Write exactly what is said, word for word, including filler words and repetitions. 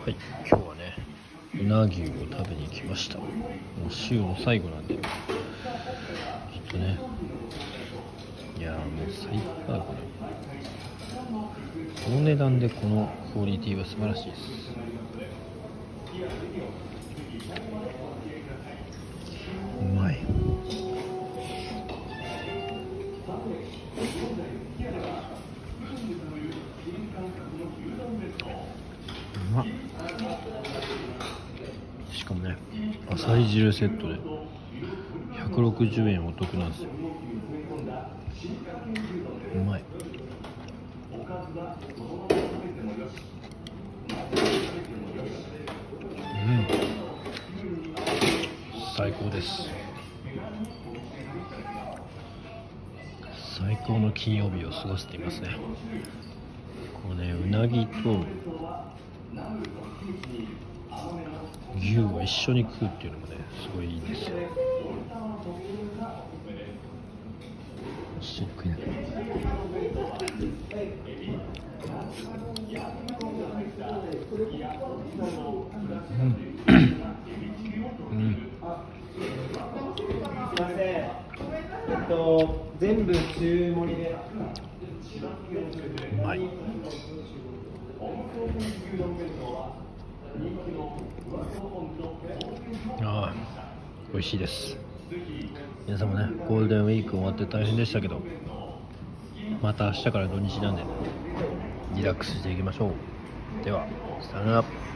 はい、今日はね、うな牛を食べに来ました。もう週の最後なんで、ちょっとね、いやーもう最高だこれ。この値段でこのクオリティは素晴らしいです。うまい。うまっ。しかもね、浅い汁セットでひゃくろくじゅうえんお得なんですよ。うまい。うん、最高です。最高の金曜日を過ごしていますね。こうね、うなぎと牛を一緒に食うっていうのもね、すごいいいですよ。一緒に食いながら。うんうん。 すいません。えっと全部中盛りで。 うまい。ああ、美味しいです。皆さんもね、ゴールデンウィーク終わって大変でしたけど、また明日から土日なんでリラックスしていきましょう。では、さよなら。